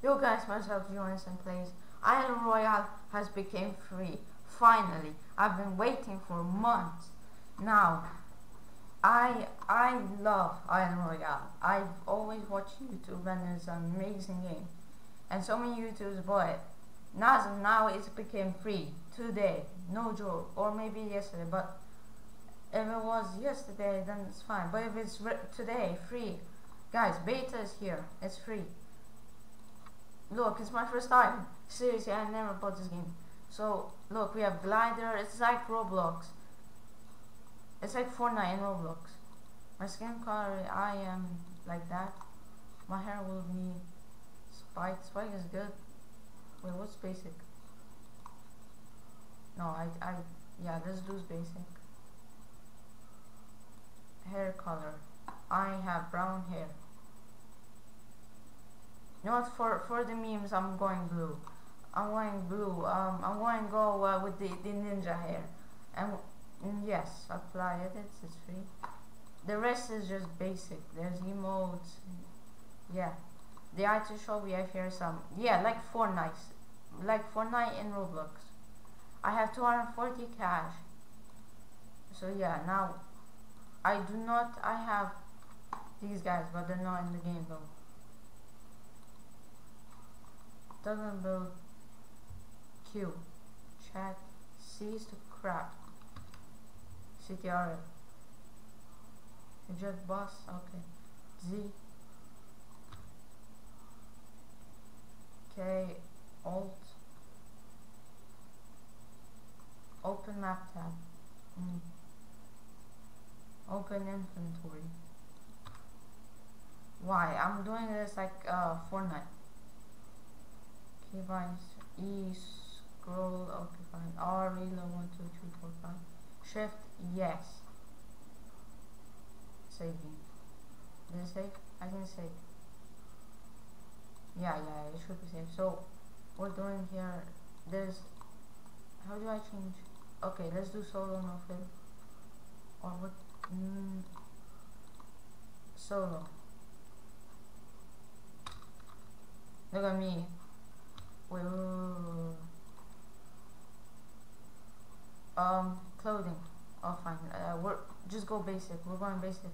Yo guys, myself joins and plays. Island Royale has become free. Finally, I've been waiting for months. Now, I love Island Royale. I've always watched YouTube and it's an amazing game. And so many YouTubers bought it. Now it's became free today. No joke. Or maybe yesterday, but if it was yesterday then it's fine. But if it's today, free. Guys, beta is here. It's free. Look, it's my first time. Seriously, I never bought this game. So, look, we have Glider. It's like Roblox. It's like Fortnite in Roblox. My skin color, I am like that. My hair will be spiked. Spike is good. Wait, what's basic? No, yeah, let's do basic. Hair color. I have brown hair. You know what, for the memes I'm going blue. I'm going going to go with the ninja hair. And yes, apply it, it's free. The rest is just basic. There's emotes. Yeah. The item shop we have here some, yeah, like Fortnite. Like Fortnite in Roblox. I have 240 cash. So yeah, now I have these guys, but they're not in the game though. Doesn't build Q. Chat. Cease to crap. CTRL. Eject boss. Okay. Z. K. Alt. Open map tab. Open inventory. Why? I'm doing this like Fortnite. Keybinds. E. Scroll. Okay, fine. R. Reload. 1, 2, 3, 4, 5. Shift. Yes. Saving. Did it save? I didn't save. Yeah, it should be saved. So we're doing here. There's. How do I change? Okay, let's do solo no fill. Or what? Solo. Look at me. Wait. Clothing. Oh, fine. We're just go basic. We're going basic.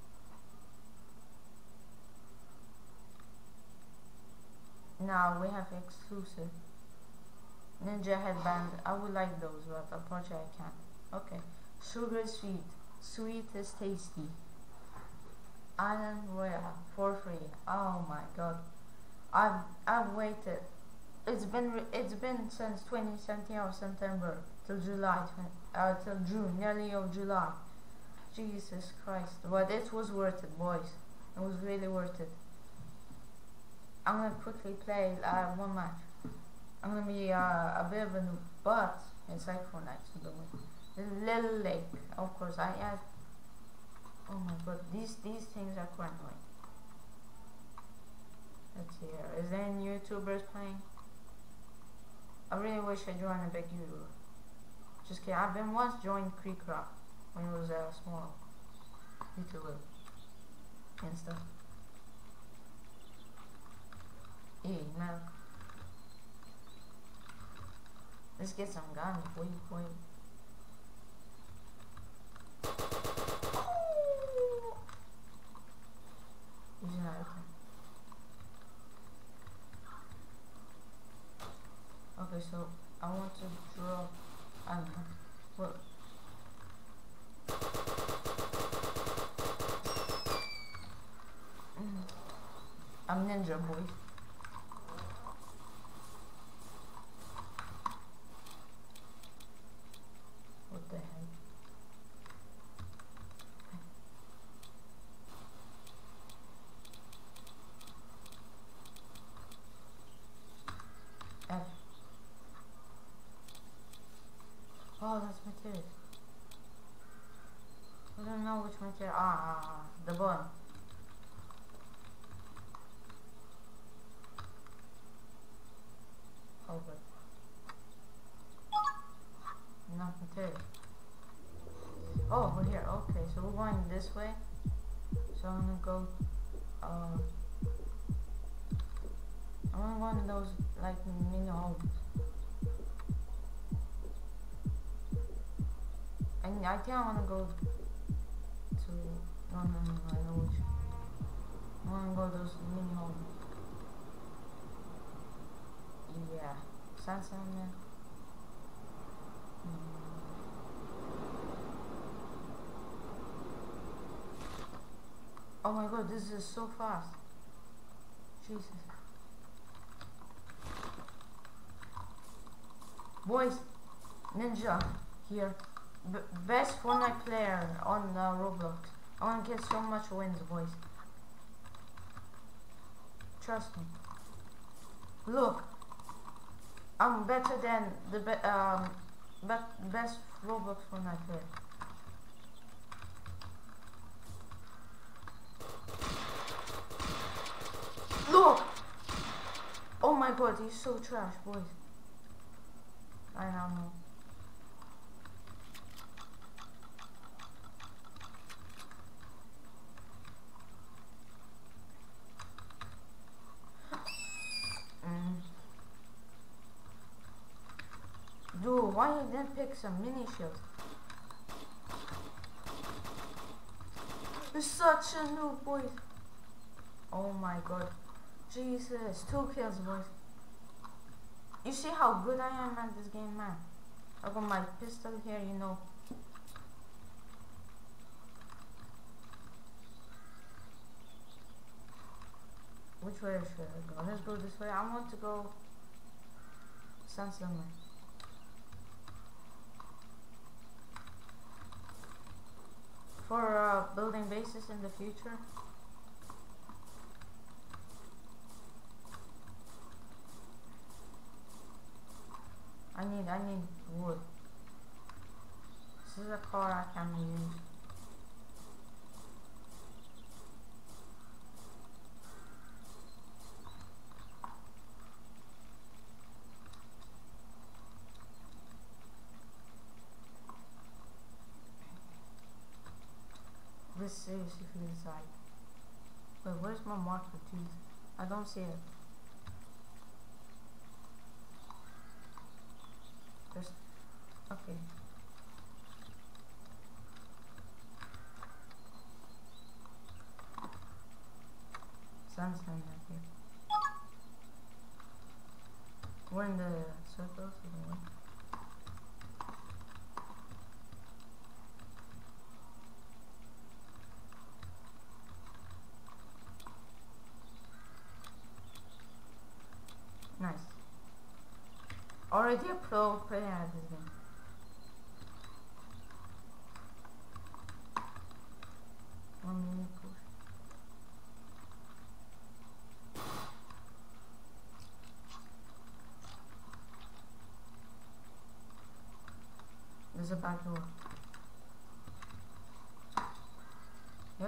Now we have exclusive. Ninja headband. I would like those, but unfortunately I can't. Okay. Sugar is sweet. Sweet is tasty. Island Royale for free. Oh my god. I've waited. It's been since 2017 or September till July till June, nearly of July. Jesus Christ. But it was worth it, boys. It was really worth it. I'm gonna quickly play one match. I'm gonna be a bit of a noob, but it's like Fortnite, so don't worry. The little lake, of course. I add. Oh my god, these things are quite annoying. Let's see here. Is there any YouTubers playing? I really wish I joined a big YouTuber. Just kidding. I've been once joined Creekcraft when it was a small YouTuber and stuff. No. Let's get some guns. Wait. Using that, okay. Okay, so I want to draw. I don't know. What? I'm ninja boy. What the heck? F. Oh, that's material. I don't know which material. The button. Oh, but not material. Oh, we're here. Okay, so we're going this way. So I'm gonna go. I want one of those like mini homes. And I think I wanna go to no, I know which. I wanna go to those mini homes. Yeah. Sunset man. Oh my god, this is so fast. Jesus. Boys, Ninja here. Best Fortnite player on Roblox. I want to get so much wins, boys. Trust me. Look, I'm better than the best Roblox Fortnite player. Look! Oh my god, he's so trash, boys. I don't know. Dude, why you didn't pick some mini shields? You're such a noob, boys. Oh my god. Jesus, 2 kills, boys. You see how good I am at this game, man. I got my pistol here, you know. Which way should I go? Let's go this way. I want to go Sunset. For building bases in the future. I need wood. This is a car I can use. This is if you decide. Wait, where's my marker tooth? I don't see it. There's okay. Sun's not here. We're in the circle, so nice. Already a pro player at this game. One minute push. There's a back door. Yep.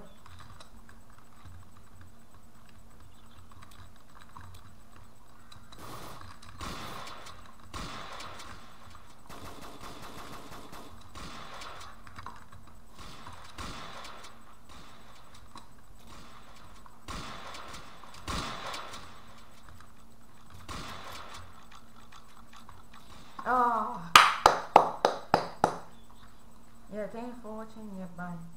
Oh. Yeah, thanks for watching. Yeah, bye.